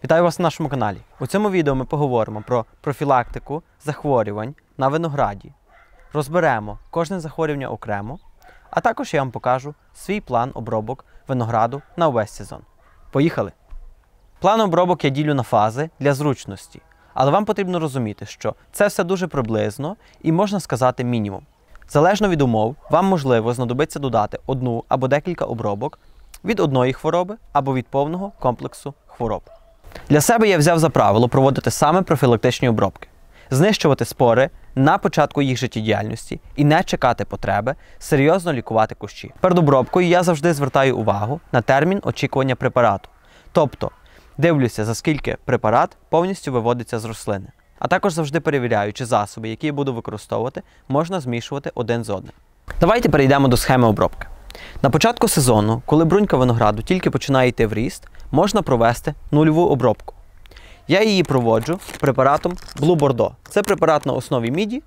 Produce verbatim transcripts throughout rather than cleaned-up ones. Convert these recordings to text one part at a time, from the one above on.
Вітаю вас на нашому каналі. У цьому відео ми поговоримо про профілактику захворювань на винограді. Розберемо кожне захворювання окремо, а також я вам покажу свій план обробок винограду на увесь сезон. Поїхали! План обробок я ділю на фази для зручності, але вам потрібно розуміти, що це все дуже приблизно і, можна сказати, мінімум. Залежно від умов, вам можливо знадобиться додати одну або декілька обробок від одної хвороби або від повного комплексу хвороб. Для себе я взяв за правило проводити саме профілактичні обробки, знищувати спори на початку їх життєдіяльності і не чекати потреби серйозно лікувати кущі. Перед обробкою я завжди звертаю увагу на термін очікування препарату, тобто дивлюся, за скільки препарат повністю виводиться з рослини. А також завжди перевіряю, чи засоби, які я буду використовувати, можна змішувати один з одним. Давайте перейдемо до схеми обробки. На початку сезону, коли брунька винограду тільки починає йти в ріст, можна провести нульову обробку. Я її проводжу препаратом Blue Bordeaux. Це препарат на основі міді,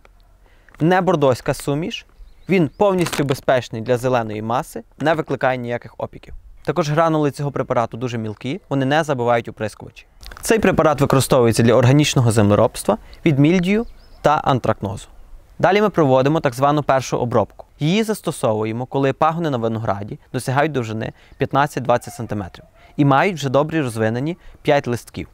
не бордоська суміш. Він повністю безпечний для зеленої маси, не викликає ніяких опіків. Також гранули цього препарату дуже мілкі, вони не забивають оприскувачі. Цей препарат використовується для органічного землеробства від мільдію та антракнозу. Далі ми проводимо так звану першу обробку. Її застосовуємо, коли пагони на винограді досягають довжини п'ятнадцять-двадцять сантиметрів і мають вже добрі розвинені п'ять листків.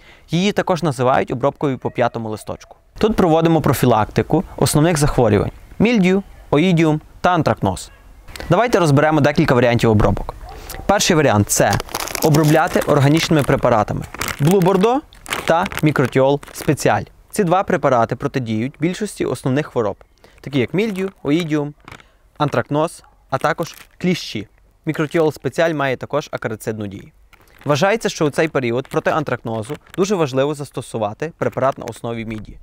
Її також називають обробкою по п'ятому листочку. Тут проводимо профілактику основних захворювань – мільдію, оїдіум та антракноз. Давайте розберемо декілька варіантів обробок. Перший варіант – це обробляти органічними препаратами Blue Bordeaux та Microtiol Special. Ці два препарати протидіють більшості основних хвороб, такі як мільдію, оїдіум, антракноз, а також кліщі. Microtiol Special має також акарицидну дію. Вважається, що у цей період проти антракнозу дуже важливо застосувати препарат на основі міді.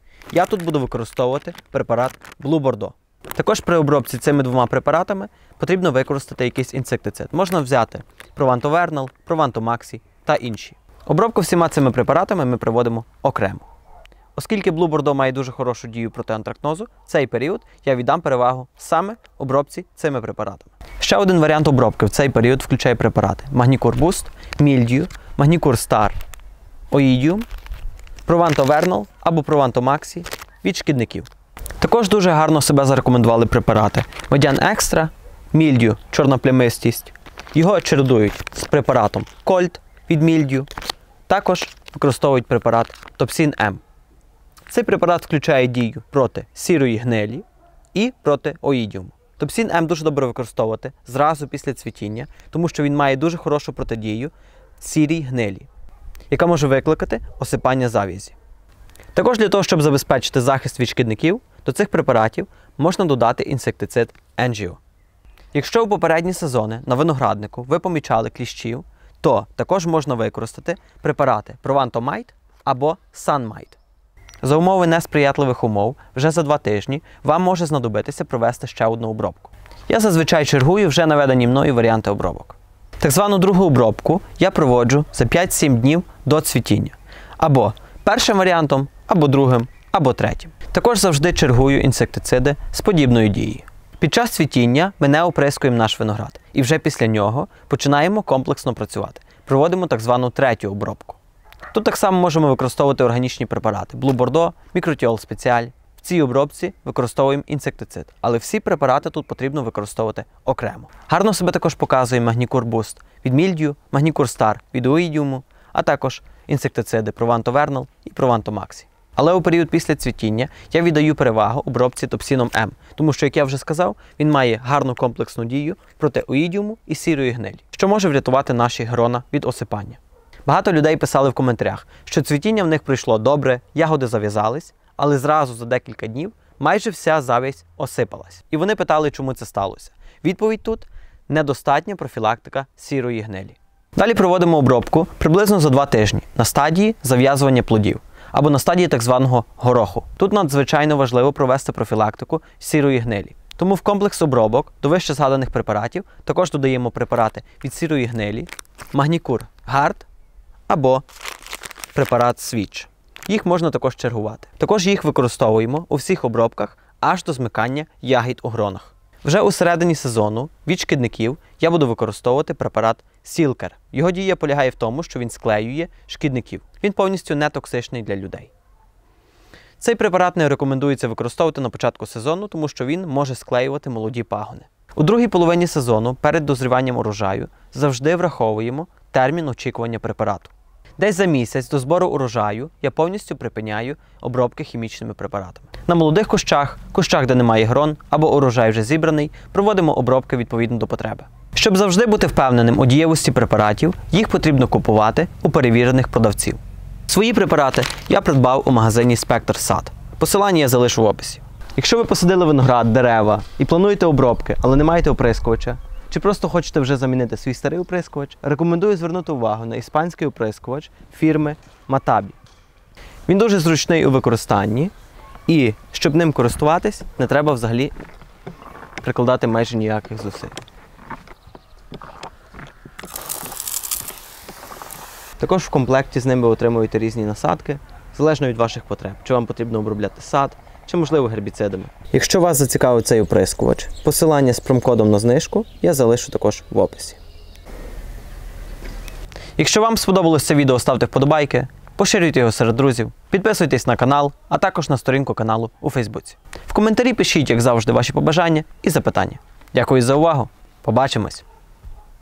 Я тут буду використовувати препарат Blue Bordeaux. Також при обробці цими двома препаратами потрібно використати якийсь інсектицид. Можна взяти Provanto-Vernal, Provanto-Maxi та інші. Обробку всіма цими препаратами ми проводимо окремо. Оскільки Blue Bordeaux має дуже хорошу дію проти антракнозу, в цей період я віддам перевагу саме обробці цими препаратами. Ще один варіант обробки в цей період включає препарати Magnicur Boost, мільдію, Magnicur Star, оїдіум, Provanto-Vernal або Provanto-Maxi від шкідників. Також дуже гарно себе зарекомендували препарати Median Extra, мільдію, чорна плямистість. Його чередують з препаратом Colt від мільдію. Також використовують препарат Topsin М. Цей препарат включає дію проти сірої гнилі і проти оїдіуму. Topsin М дуже добре використовувати зразу після цвітіння, тому що він має дуже хорошу протидію сірій гнилі, яка може викликати осипання зав'язі. Також для того, щоб забезпечити захист від шкідників, до цих препаратів можна додати інсектицид Engio. Якщо у попередні сезони на винограднику ви помічали кліщів, то також можна використати препарати Provanto-Mite або Sun-Mite. За умови несприятливих умов, вже за два тижні вам може знадобитися провести ще одну обробку. Я зазвичай чергую вже наведені мною варіанти обробок. Так звану другу обробку я проводжу за п'ять-сім днів до цвітіння. Або першим варіантом, або другим, або третім. Також завжди чергую інсектициди з подібною дією. Під час цвітіння ми не оприскуємо наш виноград. І вже після нього починаємо комплексно працювати. Проводимо так звану третю обробку. Тут так само можемо використовувати органічні препарати Blue Bordeaux, Microtiol Special. В цій обробці використовуємо інсектицид, але всі препарати тут потрібно використовувати окремо. Гарно себе також показує Magnicur Boost від мільдію, Magnicur Star від оїдіуму, а також інсектициди Provanto-Vernal і Provanto-Maxi. Але у період після цвітіння я віддаю перевагу обробці Topsin М, тому що, як я вже сказав, він має гарну комплексну дію проти оїдіуму і сірої гнилі, що може врятувати наші грона від осипання. Багато людей писали в коментарях, що цвітіння в них пройшло добре, ягоди зав'язались, але зразу за декілька днів майже вся зав'язь осипалась. І вони питали, чому це сталося. Відповідь тут – недостатня профілактика сірої гнилі. Далі проводимо обробку приблизно за два тижні на стадії зав'язування плодів або на стадії так званого гороху. Тут надзвичайно важливо провести профілактику сірої гнилі. Тому в комплекс обробок до вище згаданих препаратів також додаємо препарати від сірої гнилі, Magnicur Guard або препарат Switch. Їх можна також чергувати. Також їх використовуємо у всіх обробках аж до змикання ягід у гронах. Вже у середині сезону від шкідників я буду використовувати препарат Silker. Його дія полягає в тому, що він склеює шкідників. Він повністю не токсичний для людей. Цей препарат не рекомендується використовувати на початку сезону, тому що він може склеювати молоді пагони. У другій половині сезону, перед дозріванням урожаю, завжди враховуємо термін очікування препарату. Десь за місяць до збору урожаю я повністю припиняю обробки хімічними препаратами. На молодих кущах, кущах, де немає грон або урожай вже зібраний, проводимо обробки відповідно до потреби. Щоб завжди бути впевненим у дієвості препаратів, їх потрібно купувати у перевірених продавців. Свої препарати я придбав у магазині Spector Сад. Посилання я залишу в описі. Якщо ви посадили виноград, дерева і плануєте обробки, але не маєте оприскувача, чи просто хочете вже замінити свій старий оприскувач, рекомендую звернути увагу на іспанський оприскувач фірми Matabi. Він дуже зручний у використанні і, щоб ним користуватись, не треба взагалі прикладати майже ніяких зусиль. Також в комплекті з ним ви отримуєте різні насадки, залежно від ваших потреб, чи вам потрібно обробляти сад, чи, можливо, гербіцидами. Якщо вас зацікавив цей оприскувач, посилання з промокодом на знижку я залишу також в описі. Якщо вам сподобалось це відео, ставте вподобайки, поширюйте його серед друзів, підписуйтесь на канал, а також на сторінку каналу у Фейсбуці. В коментарі пишіть, як завжди, ваші побажання і запитання. Дякую за увагу. Побачимось!